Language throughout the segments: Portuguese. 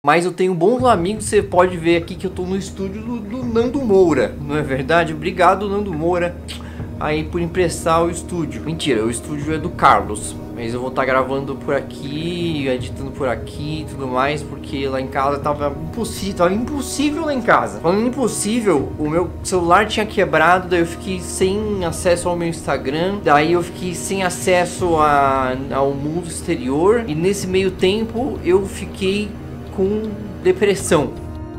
Mas eu tenho bons amigos, você pode ver aqui que eu tô no estúdio do Nando Moura, não é verdade? Obrigado, Nando Moura, aí por emprestar o estúdio. Mentira, o estúdio é do Carlos, mas eu vou estar gravando por aqui, editando por aqui e tudo mais, porque lá em casa tava impossível lá em casa. Falando em impossível, o meu celular tinha quebrado, daí eu fiquei sem acesso ao meu Instagram, daí eu fiquei sem acesso ao mundo exterior, e nesse meio tempo eu fiquei com depressão.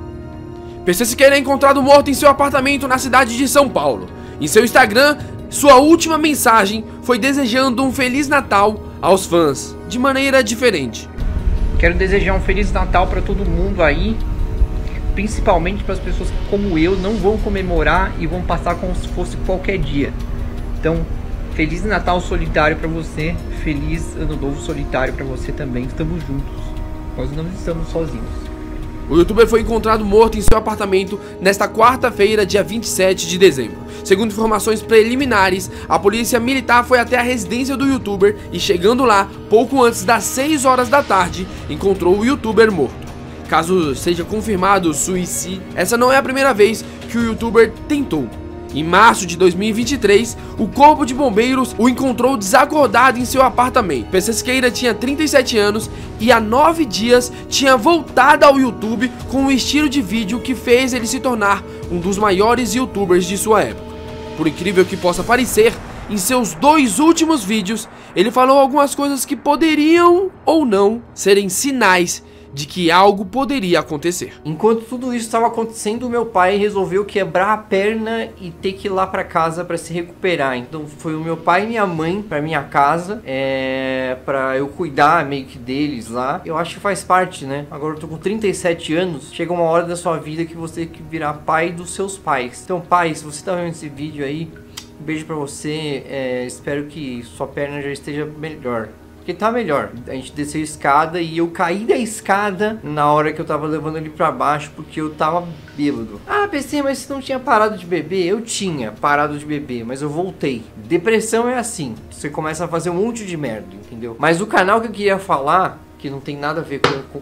PC Siqueira é encontrado morto em seu apartamento na cidade de São Paulo. Em seu Instagram, sua última mensagem foi desejando um Feliz Natal aos fãs, de maneira diferente. Quero desejar um Feliz Natal para todo mundo aí, principalmente para as pessoas que, como eu, não vão comemorar e vão passar como se fosse qualquer dia. Então, Feliz Natal solitário para você, Feliz Ano Novo solitário para você também. Estamos juntos, nós não estamos sozinhos. O youtuber foi encontrado morto em seu apartamento nesta quarta-feira, dia 27 de dezembro. Segundo informações preliminares, a polícia militar foi até a residência do youtuber e, chegando lá, pouco antes das 6 horas da tarde, encontrou o youtuber morto. Caso seja confirmado o suicídio, essa não é a primeira vez que o youtuber tentou. Em março de 2023, o Corpo de Bombeiros o encontrou desacordado em seu apartamento. PC Siqueira tinha 37 anos e há 9 dias tinha voltado ao YouTube com um estilo de vídeo que fez ele se tornar um dos maiores youtubers de sua época. Por incrível que possa parecer, em seus 2 últimos vídeos, ele falou algumas coisas que poderiam ou não serem sinais de que algo poderia acontecer. Enquanto tudo isso estava acontecendo, meu pai resolveu quebrar a perna e ter que ir lá para casa para se recuperar. Então foi o meu pai e minha mãe para minha casa, para eu cuidar meio que deles lá. Eu acho que faz parte, né? Agora eu tô com 37 anos, chega uma hora da sua vida que você tem que virar pai dos seus pais. Então, pai, se você tá vendo esse vídeo aí, um beijo para você, espero que sua perna já esteja melhor. Porque tá melhor. A gente desceu a escada e eu caí da escada na hora que eu tava levando ele pra baixo, porque eu tava bêbado. Ah, PC, mas você não tinha parado de beber? Eu tinha parado de beber, mas eu voltei. Depressão é assim, você começa a fazer um monte de merda, entendeu? Mas o canal que eu queria falar, que não tem nada a ver com...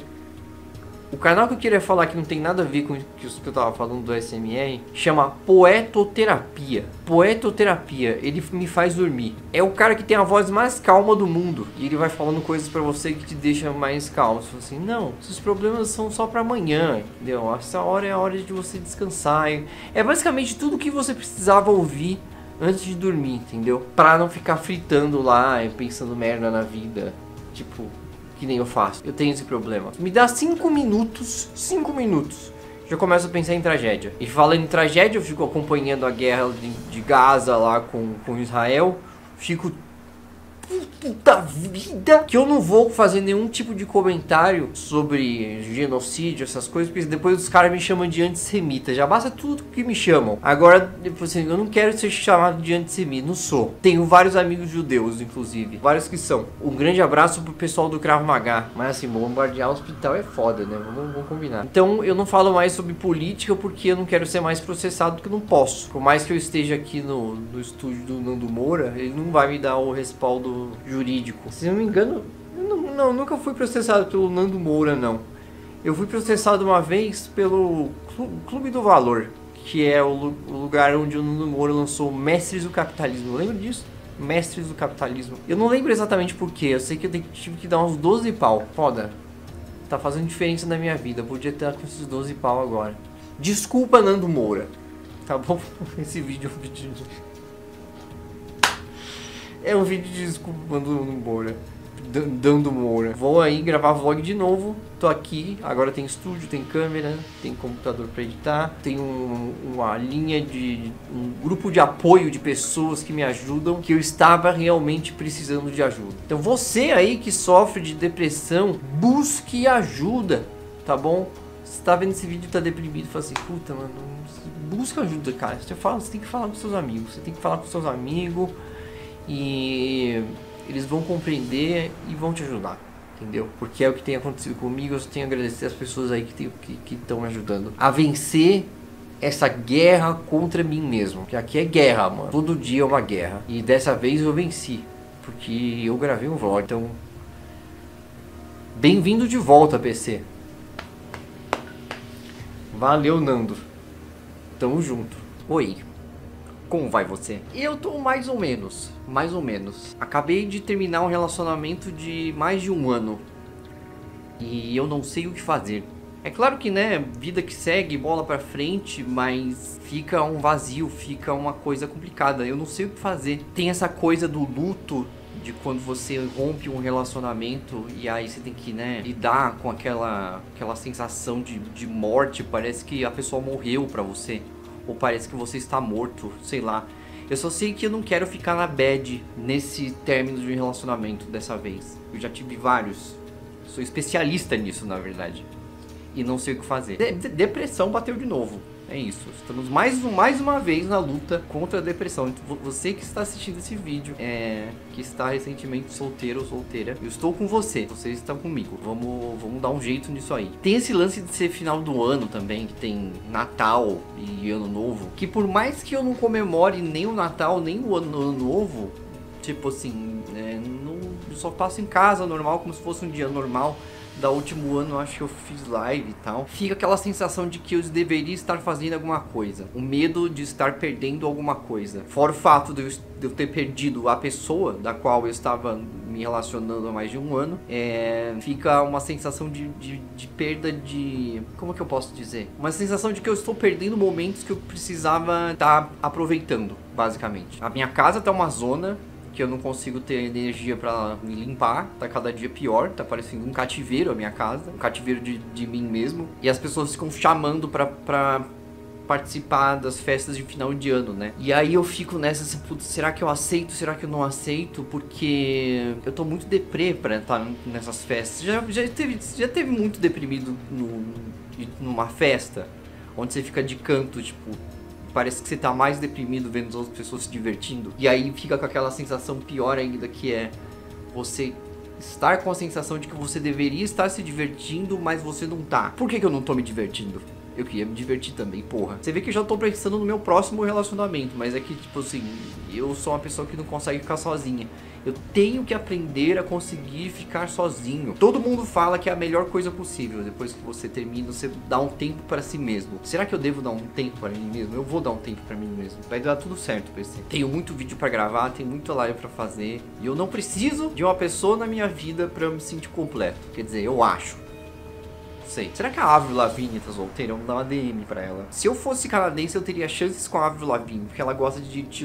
O canal que eu queria falar que não tem nada a ver com isso que eu tava falando do SMR, chama Poetoterapia. Poetoterapia, ele me faz dormir. É o cara que tem a voz mais calma do mundo. E ele vai falando coisas pra você que te deixam mais calmo. Você fala assim, não, esses problemas são só pra amanhã, entendeu? Essa hora é a hora de você descansar. É basicamente tudo que você precisava ouvir antes de dormir, entendeu? Pra não ficar fritando lá e pensando merda na vida. Tipo... que nem eu faço, eu tenho esse problema. Me dá 5 minutos, já começo a pensar em tragédia. E falando em tragédia, eu fico acompanhando a guerra de Gaza lá com Israel. Fico... puta vida! Que eu não vou fazer nenhum tipo de comentário sobre genocídio, essas coisas, porque depois os caras me chamam de antissemita. Já basta tudo que me chamam. Agora, depois, assim, eu não quero ser chamado de antissemita, não sou. Tenho vários amigos judeus, inclusive. Vários que são. Um grande abraço pro pessoal do Krav Maga. Mas assim, bombardear o hospital é foda, né? Vamos combinar. Então, eu não falo mais sobre política porque eu não quero ser mais processado, porque eu não posso. Por mais que eu esteja aqui no estúdio do Nando Moura, ele não vai me dar o respaldo jurídico. Se não me engano, eu nunca fui processado pelo Nando Moura, não. Eu fui processado uma vez pelo Clube do Valor, que é o lugar onde o Nando Moura lançou Mestres do Capitalismo. Lembra disso? Mestres do Capitalismo. Eu não lembro exatamente porquê. Eu sei que eu tive que dar uns 12 pau. Foda. Tá fazendo diferença na minha vida. Eu podia estar com esses 12 pau agora. Desculpa, Nando Moura. Tá bom? Esse vídeo é um vídeo de... é um vídeo de desculpa Nando Moura. Vou aí gravar vlog de novo. Tô aqui, agora tem estúdio, tem câmera, tem computador pra editar. Tem uma linha de... um grupo de apoio de pessoas que me ajudam, que eu estava realmente precisando de ajuda. Então você aí que sofre de depressão, busque ajuda, tá bom? Você tá vendo esse vídeo e tá deprimido, fala assim, puta, mano, busca ajuda, cara. Você tem que falar com seus amigos, você tem que falar com seus amigos. E eles vão compreender e vão te ajudar, entendeu? Porque é o que tem acontecido comigo. Eu tenho a agradecer as pessoas aí que estão me ajudando a vencer essa guerra contra mim mesmo. Que aqui é guerra, mano. Todo dia é uma guerra. E dessa vez eu venci, porque eu gravei um vlog. Então, bem-vindo de volta, PC. Valeu, Nando. Tamo junto. Oi. Como vai você? Eu tô mais ou menos. Acabei de terminar um relacionamento de mais de 1 ano. E eu não sei o que fazer. É claro que, né, vida que segue, bola pra frente, mas fica um vazio, fica uma coisa complicada. Eu não sei o que fazer. Tem essa coisa do luto, de quando você rompe um relacionamento e aí você tem que, né, lidar com aquela sensação de morte. Parece que a pessoa morreu pra você, ou parece que você está morto, sei lá. Eu só sei que eu não quero ficar na bad nesse término de um relacionamento dessa vez. Eu já tive vários. Sou especialista nisso, na verdade. E não sei o que fazer. Depressão bateu de novo. É isso. Estamos mais uma vez na luta contra a depressão. Então, você que está assistindo esse vídeo, que está recentemente solteiro ou solteira, eu estou com você. Vocês estão comigo. Vamos dar um jeito nisso aí. Tem esse lance de ser final do ano também, que tem Natal e Ano Novo. Que por mais que eu não comemore nem o Natal, nem o Ano Novo, tipo assim, eu só passo em casa normal, como se fosse um dia normal. Da último ano, acho que eu fiz live e tal. Fica aquela sensação de que eu deveria estar fazendo alguma coisa. O medo de estar perdendo alguma coisa. Fora o fato de eu ter perdido a pessoa da qual eu estava me relacionando há mais de 1 ano. Fica uma sensação de perda de... Como que eu posso dizer? Uma sensação de que eu estou perdendo momentos que eu precisava estar aproveitando, basicamente. A minha casa tá uma zona que eu não consigo ter energia pra me limpar, tá cada dia pior, tá parecendo um cativeiro a minha casa, um cativeiro de mim mesmo, e as pessoas ficam chamando pra participar das festas de final de ano, né? E aí eu fico nessa, assim, putz, será que eu aceito, será que eu não aceito? Porque eu tô muito deprê pra estar nessas festas. Já teve muito deprimido numa festa, onde você fica de canto, tipo... Parece que você tá mais deprimido vendo as outras pessoas se divertindo. E aí fica com aquela sensação pior ainda, que é você estar com a sensação de que você deveria estar se divertindo, mas você não tá. Por que eu não tô me divertindo? Eu queria me divertir também, porra. Você vê que eu já tô pensando no meu próximo relacionamento, mas é que, tipo assim, eu sou uma pessoa que não consegue ficar sozinha. Eu tenho que aprender a conseguir ficar sozinho. Todo mundo fala que é a melhor coisa possível. Depois que você termina, você dá um tempo pra si mesmo. Será que eu devo dar um tempo pra mim mesmo? Eu vou dar um tempo pra mim mesmo. Vai dar tudo certo, PC. Tenho muito vídeo pra gravar, tenho muita live pra fazer. E eu não preciso de uma pessoa na minha vida pra eu me sentir completo. Quer dizer, eu acho. Sei. Será que a Avril Lavigne tá solteira? Vamos dar uma DM pra ela. Se eu fosse canadense, eu teria chances com a Avril Lavigne, porque ela gosta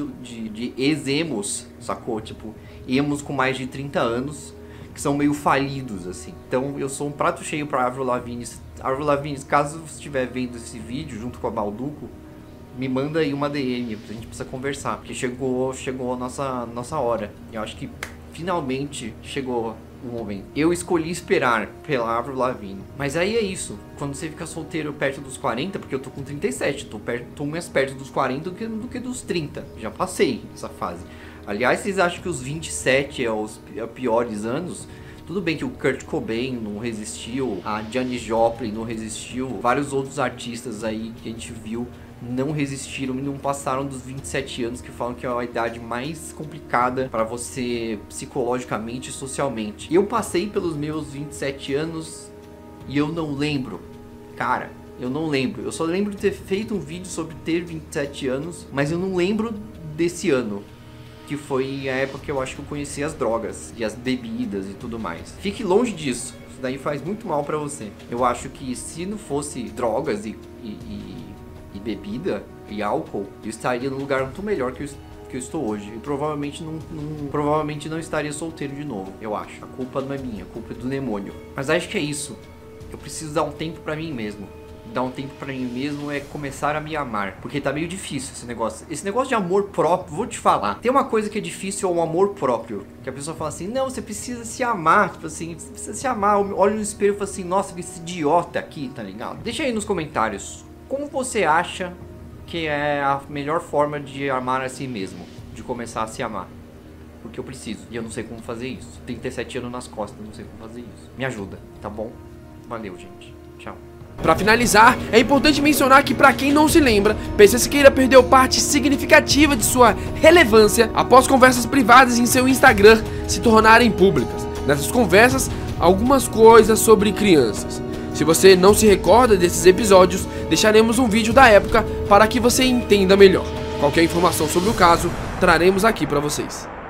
de ex-emos, sacou? Tipo, emos com mais de 30 anos, que são meio falidos, assim. Então, eu sou um prato cheio pra Avril Lavigne. Avril Lavigne, caso você estiver vendo esse vídeo junto com a Balduco, me manda aí uma DM, a gente precisa conversar, porque chegou a nossa hora. Eu acho que finalmente chegou o momento. Eu escolhi esperar pela Avril Lavigne. Mas aí é isso. Quando você fica solteiro perto dos 40, porque eu tô com 37, tô mais perto dos 40 do que dos 30. Já passei essa fase. Aliás, vocês acham que os 27 é os piores anos? Tudo bem que o Kurt Cobain não resistiu, a Janis Joplin não resistiu, vários outros artistas aí que a gente viu não resistiram e não passaram dos 27 anos, que falam que é a idade mais complicada para você psicologicamente e socialmente. Eu passei pelos meus 27 anos e eu não lembro. Cara, eu não lembro. Eu só lembro de ter feito um vídeo sobre ter 27 anos, mas eu não lembro desse ano, que foi a época que eu acho que eu conheci as drogas e as bebidas e tudo mais. Fique longe disso. Isso daí faz muito mal pra você. Eu acho que se não fosse drogas e bebida e álcool, eu estaria num lugar muito melhor que eu estou hoje. E provavelmente não estaria solteiro de novo, eu acho. A culpa não é minha, a culpa é do demônio. Mas acho que é isso. Eu preciso dar um tempo pra mim mesmo. Dar um tempo pra mim mesmo é começar a me amar. Porque tá meio difícil esse negócio. Esse negócio de amor próprio, vou te falar. Tem uma coisa que é difícil, é o amor próprio. Que a pessoa fala assim, não, você precisa se amar. Tipo assim, você precisa se amar. Olha no espelho e fala assim, nossa, esse idiota aqui, tá ligado? Deixa aí nos comentários. Como você acha que é a melhor forma de amar a si mesmo? De começar a se amar? Porque eu preciso. E eu não sei como fazer isso. 37 anos nas costas, não sei como fazer isso. Me ajuda, tá bom? Valeu, gente. Tchau. Para finalizar, é importante mencionar que, para quem não se lembra, PC Siqueira perdeu parte significativa de sua relevância após conversas privadas em seu Instagram se tornarem públicas. Nessas conversas, algumas coisas sobre crianças. Se você não se recorda desses episódios, deixaremos um vídeo da época para que você entenda melhor. Qualquer informação sobre o caso, traremos aqui para vocês.